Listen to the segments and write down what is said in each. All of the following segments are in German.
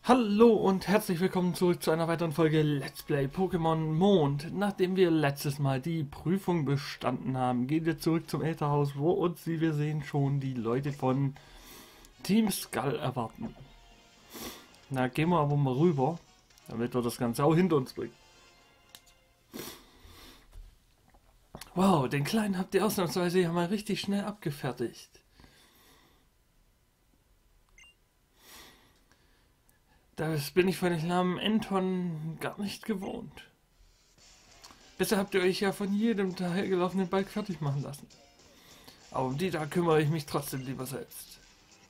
Hallo und herzlich willkommen zurück zu einer weiteren Folge Let's Play Pokémon Mond. Nachdem wir letztes Mal die Prüfung bestanden haben, gehen wir zurück zum Ätherhaus, wo uns, wie wir sehen, schon die Leute von Team Skull erwarten. Na, gehen wir aber mal rüber, damit wir das Ganze auch hinter uns bringen. Wow, den Kleinen habt ihr ausnahmsweise ja mal richtig schnell abgefertigt. Das bin ich von dem Namen Anton gar nicht gewohnt. Bisher habt ihr euch ja von jedem dahergelaufenen Balk fertig machen lassen. Aber um die da kümmere ich mich trotzdem lieber selbst.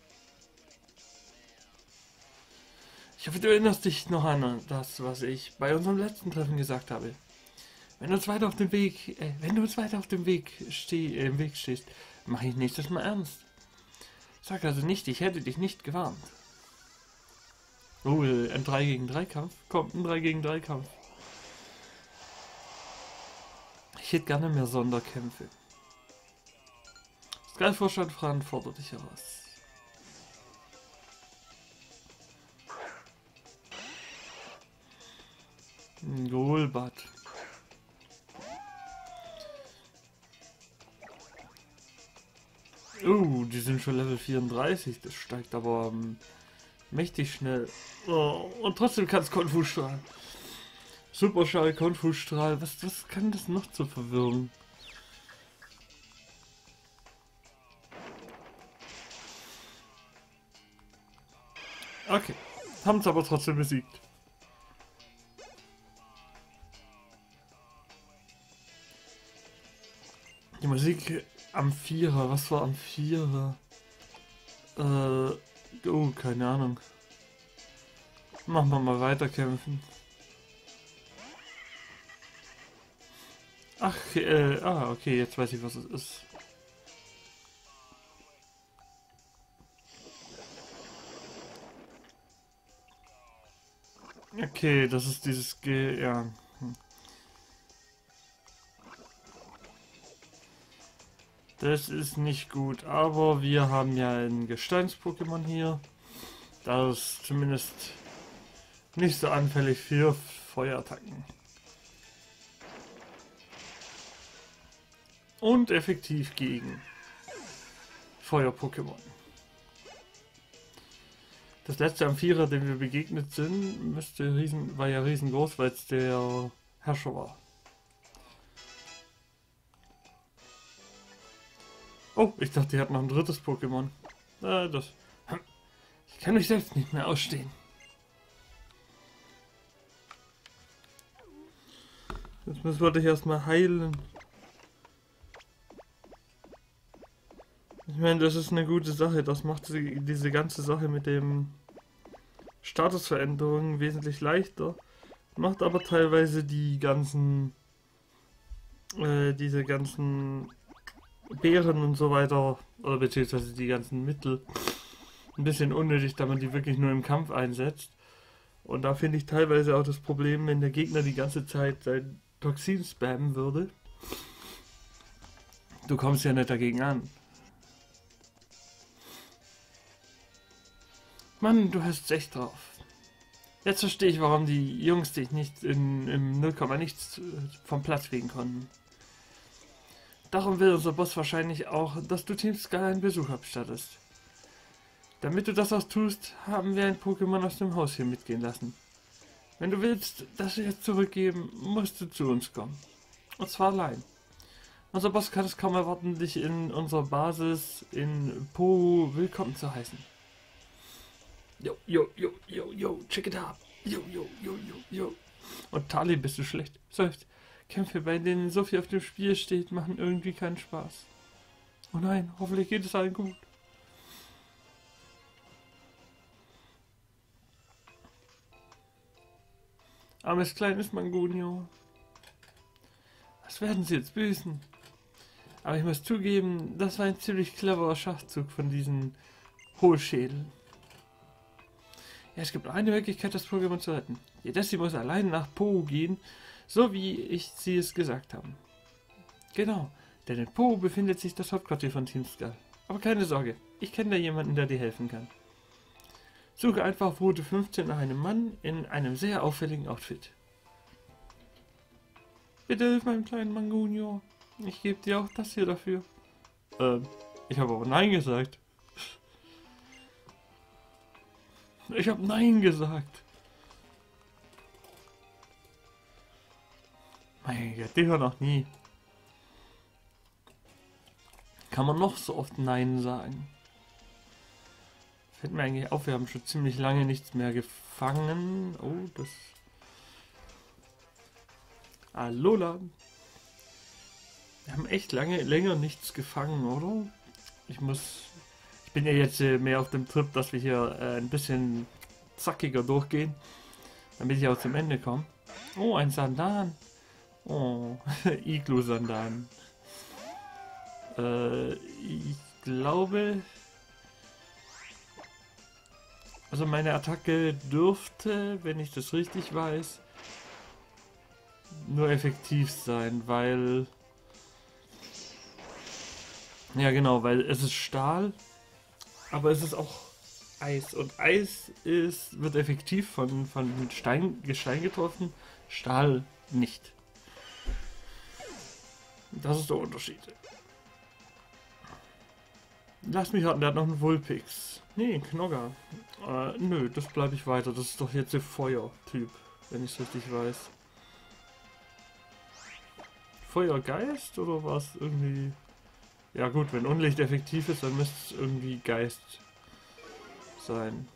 Ich hoffe, du erinnerst dich noch an das, was ich bei unserem letzten Treffen gesagt habe. Wenn du uns weiter auf dem Weg, im Weg stehst, mache ich nächstes Mal ernst. Sag also nicht, ich hätte dich nicht gewarnt. Oh, ein 3 gegen 3 Kampf? Kommt ein 3 gegen 3 Kampf. Ich hätte gerne mehr Sonderkämpfe. Skullvorstand Fran fordert dich heraus. Ein Golbat. Die sind schon Level 34. Das steigt aber mächtig schnell. Oh, und trotzdem kann es Konfusstrahl. Superschall, Konfusstrahl. Was kann das noch zu verwirren? Okay. Haben es aber trotzdem besiegt. Die Musik am Vierer. Was war am Vierer? Keine Ahnung. Machen wir mal weiterkämpfen. Ach, okay, jetzt weiß ich, was es ist. Okay, das ist dieses ja. Das ist nicht gut, aber wir haben ja ein Gesteins-Pokémon hier. Das ist zumindest nicht so anfällig für Feuerattacken. Und effektiv gegen Feuer-Pokémon. Das letzte Amphira, dem wir begegnet sind, war ja riesengroß, weil es der Herrscher war. Oh, ich dachte, die hat noch ein drittes Pokémon. Ich kann mich selbst nicht mehr ausstehen. Jetzt müssen wir dich erstmal heilen. Ich meine, das ist eine gute Sache. Das macht diese ganze Sache mit dem Statusveränderungen wesentlich leichter. Macht aber teilweise diese ganzen Beeren und so weiter, oder beziehungsweise die ganzen Mittel, ein bisschen unnötig, da man die wirklich nur im Kampf einsetzt. Und da finde ich teilweise auch das Problem, wenn der Gegner die ganze Zeit sein Toxin spammen würde. Du kommst ja nicht dagegen an. Mann, du hast echt drauf. Jetzt verstehe ich, warum die Jungs dich nicht im 0, nichts vom Platz fegen konnten. Darum will unser Boss wahrscheinlich auch, dass du Team Skull einen Besuch abstattest. Damit du das auch tust, haben wir ein Pokémon aus dem Haus hier mitgehen lassen. Wenn du willst, das wir jetzt zurückgeben, musst du zu uns kommen. Und zwar allein. Unser Boss kann es kaum erwarten, dich in unserer Basis in Po willkommen zu heißen. Yo, check it out. Yo. Und Tali, bist du schlecht? Seufzt. Kämpfe, bei denen so viel auf dem Spiel steht, machen irgendwie keinen Spaß. Oh nein, hoffentlich geht es allen gut. Armes kleines Mangonio. Was werden sie jetzt büßen? Aber ich muss zugeben, das war ein ziemlich cleverer Schachzug von diesen Hohlschädeln. Ja, es gibt nur eine Möglichkeit, das Pokémon zu retten. Jedessi muss allein nach Po gehen, so wie sie es gesagt haben. Genau, denn in Po befindet sich das Hauptquartier von Team Skull. Aber keine Sorge, ich kenne da jemanden, der dir helfen kann. Suche einfach auf Route 15 nach einem Mann in einem sehr auffälligen Outfit. Bitte hilf meinem kleinen Mangunior. Ich gebe dir auch das hier dafür. Ich habe aber Nein gesagt. Ich habe Nein gesagt. Mein Gott, die hören noch nie. Kann man noch so oft Nein sagen? Fällt mir eigentlich auf, wir haben schon ziemlich lange nichts mehr gefangen. Oh, das... Alola. Wir haben echt länger nichts gefangen, oder? Ich bin ja jetzt mehr auf dem Trip, dass wir hier ein bisschen zackiger durchgehen, damit ich auch zum Ende komme. Oh, ein Sandan. Oh, Iglu-Sandan. Ich glaube... Also meine Attacke dürfte, wenn ich das richtig weiß, nur effektiv sein, weil... Ja genau, weil es ist Stahl, aber es ist auch Eis. Und Eis wird effektiv von Gestein getroffen, Stahl nicht. Das ist der Unterschied. Lass mich raten, der hat noch einen Vulpix. Nee, ein Knogger. Nö, das bleibe ich weiter. Das ist doch jetzt der Feuertyp, wenn ich es richtig weiß. Feuergeist oder was irgendwie... Ja gut, wenn Unlicht effektiv ist, dann müsste es irgendwie Geist sein.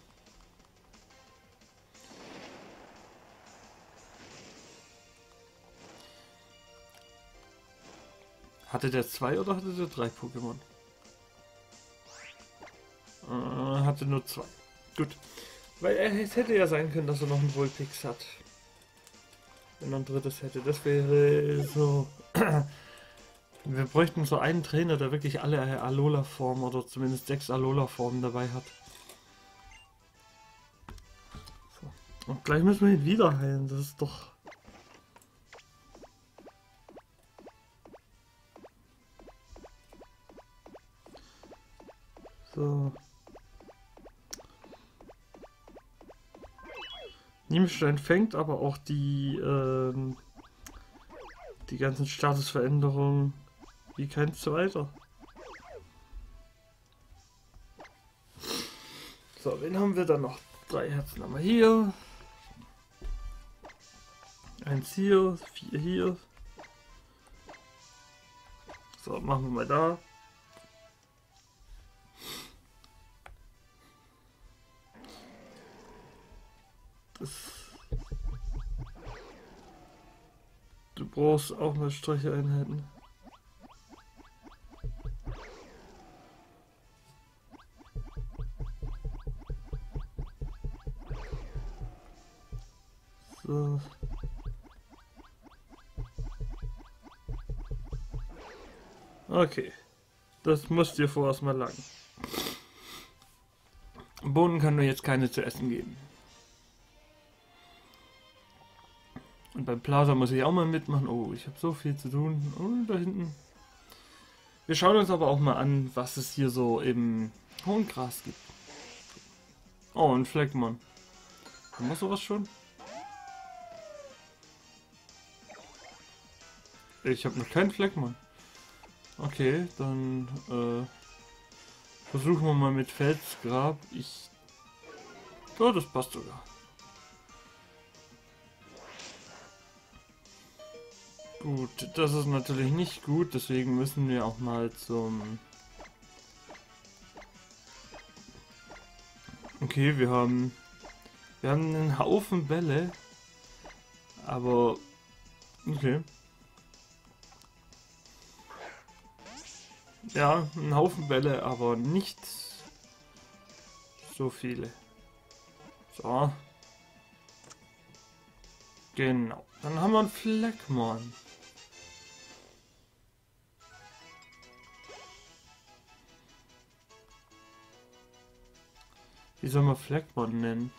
Hatte der 2 oder hatte der 3 Pokémon? Hatte nur 2. Gut. Weil es hätte ja sein können, dass er noch einen Vulpix hat. Wenn er ein drittes hätte. Das wäre so... Wir bräuchten so einen Trainer, der wirklich alle Alola-Formen oder zumindest 6 Alola-Formen dabei hat. So. Und gleich müssen wir ihn wieder heilen. Das ist doch... So. Niemstein fängt aber auch die ganzen Statusveränderungen wie kein zweiter. So, wen haben wir dann noch? 3 Herzen haben wir hier. 1 hier, 4 hier. So, machen wir mal da. Du brauchst auch mal Streicheinheiten. So. Okay. Das muss dir vorerst mal lang. Bohnen kann nur jetzt keine zu essen geben. Und beim Plaza muss ich auch mal mitmachen. Oh, ich habe so viel zu tun. Oh, da hinten. Wir schauen uns aber auch mal an, was es hier so im hohen Gras gibt. Oh, ein Fleckmann. Haben wir sowas schon? Ich habe noch keinen Fleckmann. Okay, dann versuchen wir mal mit Felsgrab. Oh, das passt sogar. Gut, das ist natürlich nicht gut, deswegen müssen wir auch mal zum... Okay, wir haben einen Haufen Bälle, aber... Okay. Ja, einen Haufen Bälle, aber nicht so viele. So. Genau. Dann haben wir einen Fleckmann. Wie soll man Fleckmann nennen?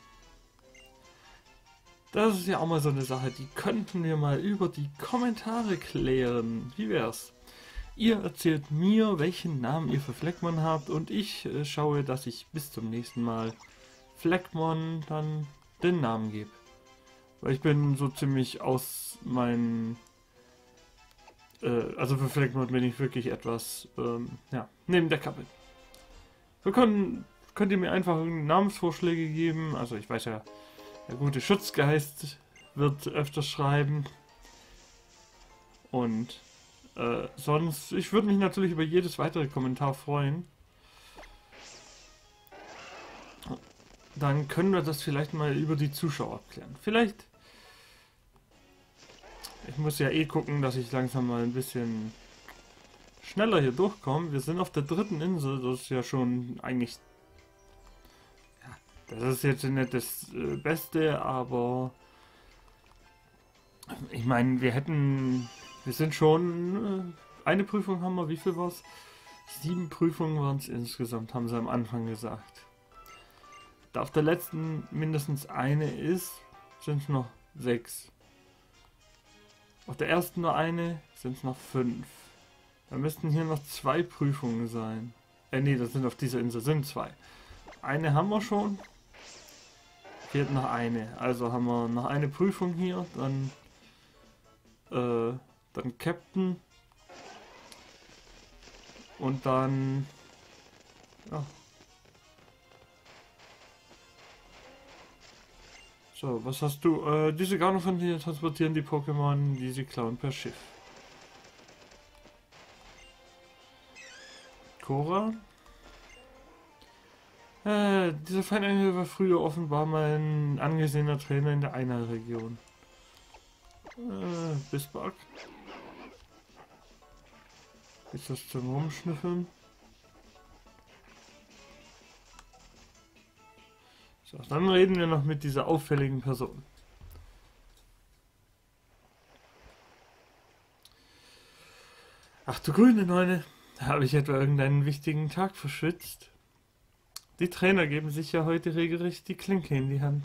Das ist ja auch mal so eine Sache, die könnten wir mal über die Kommentare klären. Wie wär's? Ihr erzählt mir, welchen Namen ihr für Fleckmann habt und ich schaue, dass ich bis zum nächsten Mal Fleckmon dann den Namen gebe. Weil ich bin so ziemlich aus meinen... also für Fleckmon bin ich wirklich etwas, ja, neben der Kappe. So könnt ihr mir einfach Namensvorschläge geben. Also ich weiß ja, der gute Schutzgeist wird öfters schreiben. Und sonst, ich würde mich natürlich über jedes weitere Kommentar freuen. Dann können wir das vielleicht mal über die Zuschauer klären. Vielleicht... Ich muss ja eh gucken, dass ich langsam mal ein bisschen schneller hier durchkomme. Wir sind auf der 3. Insel, das ist ja schon eigentlich... Ja, das ist jetzt nicht das Beste, aber... Ich meine, wir sind schon... eine Prüfung haben wir, wie viel war es? 7 Prüfungen waren es insgesamt, haben sie am Anfang gesagt. Da auf der letzten mindestens eine ist, sind es noch 6. Auf der ersten nur eine, sind es noch 5. Da müssten hier noch 2 Prüfungen sein. Nee, das sind auf dieser Insel sind 2. Eine haben wir schon. Fehlt noch eine. Also haben wir noch eine Prüfung hier, dann Captain. Und dann... Ja. So, was hast du? Diese Garne von hier transportieren die Pokémon, die sie klauen per Schiff. Cora? Dieser Feinengel war früher offenbar mal ein angesehener Trainer in der Einer-Region. Bismarck. Ist das zum Rumschnüffeln? So, dann reden wir noch mit dieser auffälligen Person. Ach du grüne Neune, habe ich etwa irgendeinen wichtigen Tag verschwitzt? Die Trainer geben sich ja heute regelrecht die Klinke in die Hand.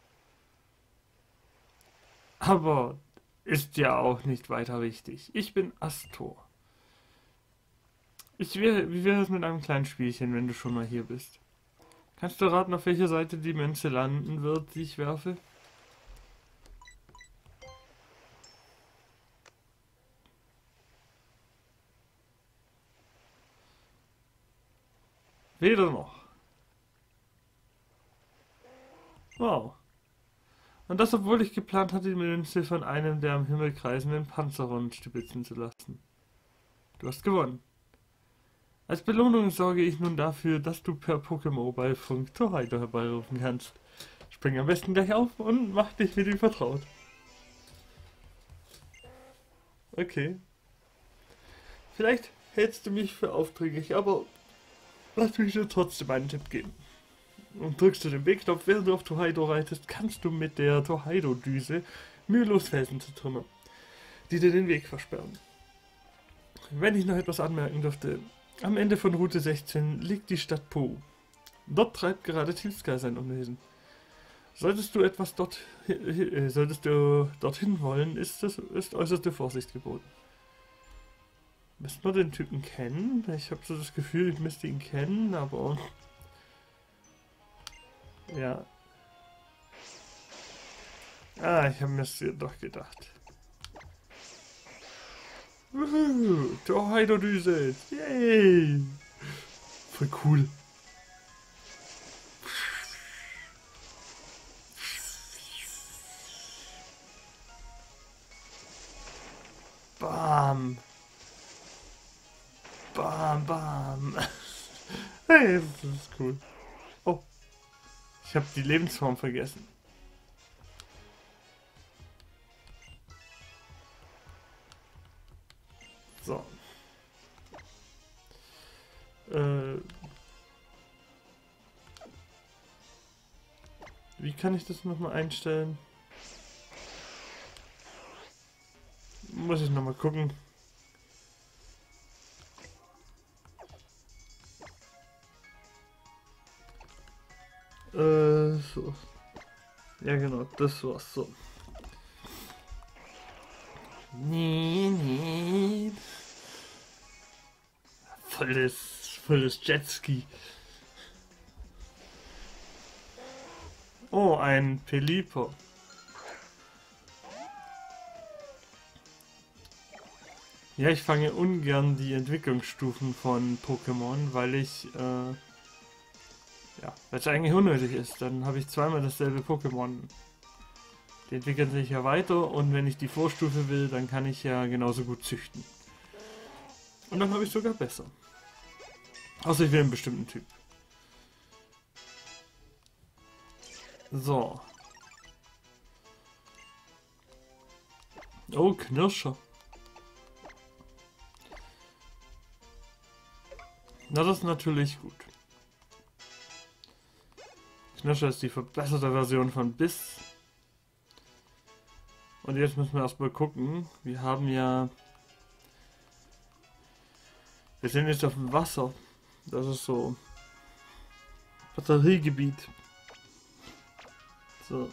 Aber ist ja auch nicht weiter wichtig. Ich bin Astor. Wie wäre es mit einem kleinen Spielchen, wenn du schon mal hier bist? Kannst du raten, auf welcher Seite die Münze landen wird, die ich werfe? Weder noch. Wow. Und das, obwohl ich geplant hatte, die Münze von einem der am Himmel kreisenden Panzerhund stibitzen zu lassen. Du hast gewonnen. Als Belohnung sorge ich nun dafür, dass du per Pokémon-Funk Torheido herbeirufen kannst. Spring am besten gleich auf und mach dich mit ihm vertraut. Okay. Vielleicht hältst du mich für aufdringlich, aber lass mich dir trotzdem einen Tipp geben. Und drückst du den B-Knopf, während du auf Torheido reitest, kannst du mit der Torheido-Düse mühelos Felsen zertrümmern, die dir den Weg versperren. Wenn ich noch etwas anmerken dürfte, am Ende von Route 16 liegt die Stadt Po. Dort treibt gerade Team Sky sein Unwesen. Solltest du dorthin wollen, ist äußerste Vorsicht geboten. Müssten wir den Typen kennen? Ich habe so das Gefühl, ich müsste ihn kennen, aber... Ja. Ah, ich habe mir das doch gedacht. Torheido-Düse! Yay! Voll cool. Bam! Bam, bam! Hey, das ist cool. Oh, ich habe die Lebensform vergessen. So. Wie kann ich das nochmal einstellen? Muss ich nochmal gucken. So. Ja genau, das war's so. Nee. Volles Jetski. Oh, ein Pelipper. Ja, ich fange ungern die Entwicklungsstufen von Pokémon, weil weil es eigentlich unnötig ist. Dann habe ich zweimal dasselbe Pokémon. Die entwickeln sich ja weiter und wenn ich die Vorstufe will, dann kann ich ja genauso gut züchten. Und dann habe ich sogar besser. Außer ich will einen bestimmten Typ. So. Oh, Knirscher. Na, das ist natürlich gut. Knirscher ist die verbesserte Version von Biss. Und jetzt müssen wir erstmal gucken. Wir haben ja... Wir sind jetzt auf dem Wasser. Das ist so... Batteriegebiet. So.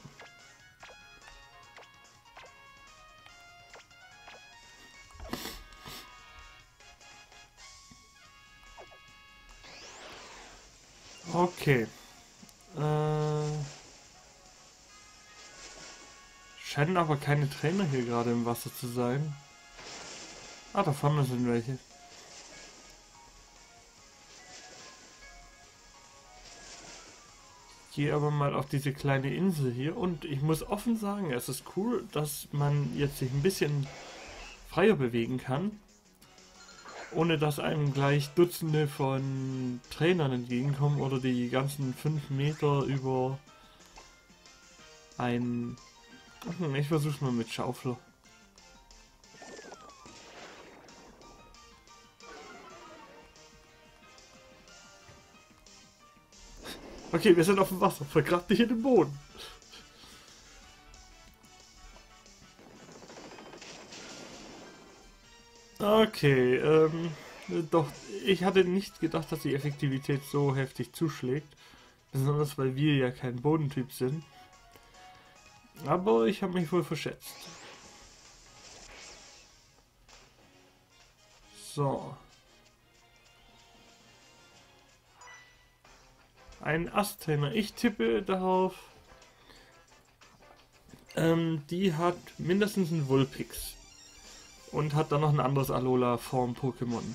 Okay. Scheinen aber keine Trainer hier gerade im Wasser zu sein. Ah, da vorne sind welche. Ich gehe aber mal auf diese kleine Insel hier und ich muss offen sagen, es ist cool, dass man jetzt sich ein bisschen freier bewegen kann, ohne dass einem gleich Dutzende von Trainern entgegenkommen oder die ganzen 5 Meter über ein... Ich versuch's mal mit Schaufler. Okay, wir sind auf dem Wasser. Vergrab dich in den Boden. Okay, doch, ich hatte nicht gedacht, dass die Effektivität so heftig zuschlägt. Besonders weil wir ja kein Bodentyp sind. Aber ich habe mich wohl verschätzt. So. Ein Asttrainer. Ich tippe darauf. Die hat mindestens einen Vulpix. Und hat dann noch ein anderes Alola-Form-Pokémon.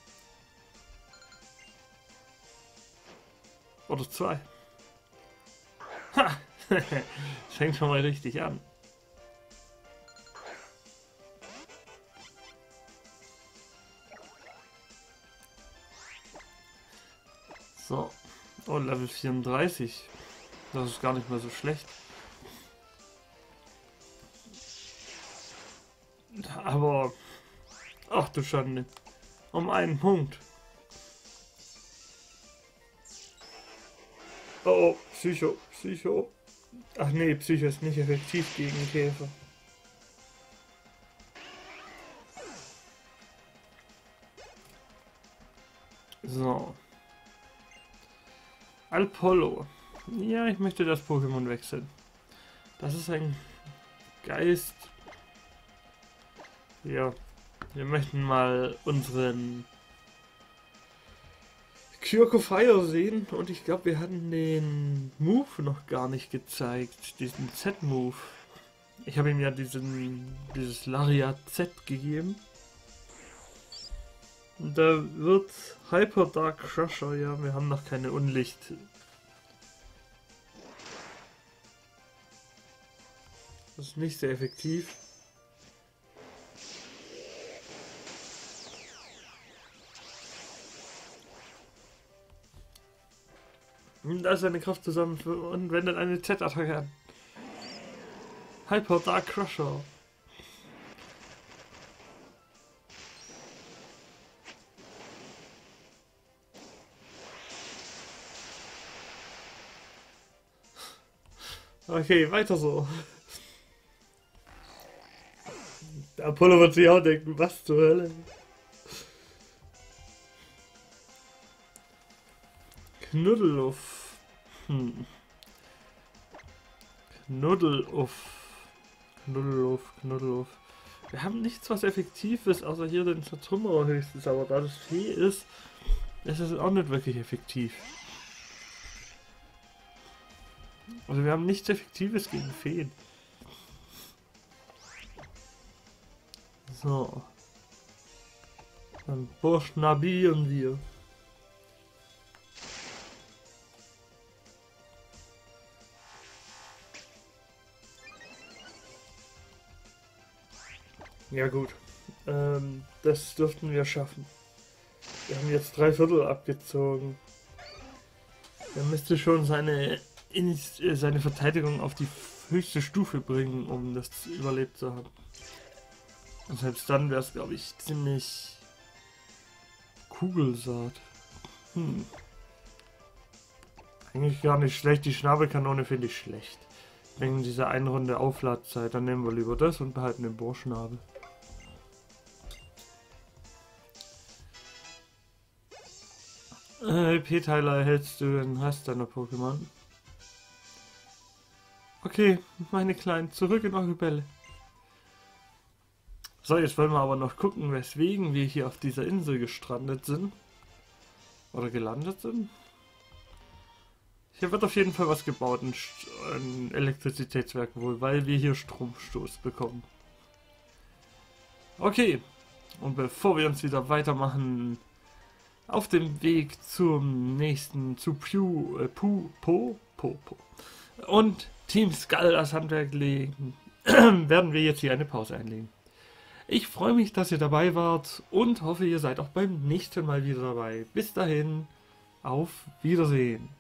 Oder 2. Ha! Fängt schon mal richtig an. So. Oh, Level 34. Das ist gar nicht mal so schlecht. Aber... Ach du Schande. Um einen Punkt. Oh, Psycho. Psycho. Ach nee, Psycho ist nicht effektiv gegen Käfer. So. Alpollo. Ja, ich möchte das Pokémon wechseln. Das ist ein Geist. Ja, wir möchten mal unseren Kyoko Fire sehen und ich glaube, wir hatten den Move noch gar nicht gezeigt, diesen Z-Move. Ich habe ihm ja dieses Lariat Z gegeben. Und da wird Hyper Dark Crusher, ja, wir haben noch keine Unlicht. Das ist nicht sehr effektiv. Da ist seine Kraft zusammen und wendet eine Z-Attacke an. Hyper Dark Crusher. Okay, weiter so. Der Apollo wird sich auch denken, was zur Hölle. Knuddeluff. Knuddeluff. Knuddeluff. Wir haben nichts, was effektiv ist, außer hier den Zertrümmerer höchstens. Aber da das Vieh ist, ist es auch nicht wirklich effektiv. Also wir haben nichts Effektives gegen Feen. So. Dann buchstabieren wir. Ja gut. Das dürften wir schaffen. Wir haben jetzt 3/4 abgezogen. Er müsste schon seine Verteidigung auf die höchste Stufe bringen, um das überlebt zu haben. Und selbst dann wäre es, glaube ich, ziemlich Kugelsaat. Eigentlich gar nicht schlecht. Die Schnabelkanone finde ich schlecht. Wegen dieser einen Runde Aufladzeit. Dann nehmen wir lieber das und behalten den Bohrschnabel. P-Teiler erhältst du den Rest deiner Pokémon. Okay, meine Kleinen, zurück in eure Bälle. So, jetzt wollen wir aber noch gucken, weswegen wir hier auf dieser Insel gestrandet sind. Oder gelandet sind. Hier wird auf jeden Fall was gebaut, ein Elektrizitätswerk wohl, weil wir hier Stromstoß bekommen. Okay, und bevor wir uns wieder weitermachen, auf dem Weg zum nächsten, zu Po und Team Skull das Handwerk legen, werden wir jetzt hier eine Pause einlegen. Ich freue mich, dass ihr dabei wart und hoffe, ihr seid auch beim nächsten Mal wieder dabei. Bis dahin, auf Wiedersehen.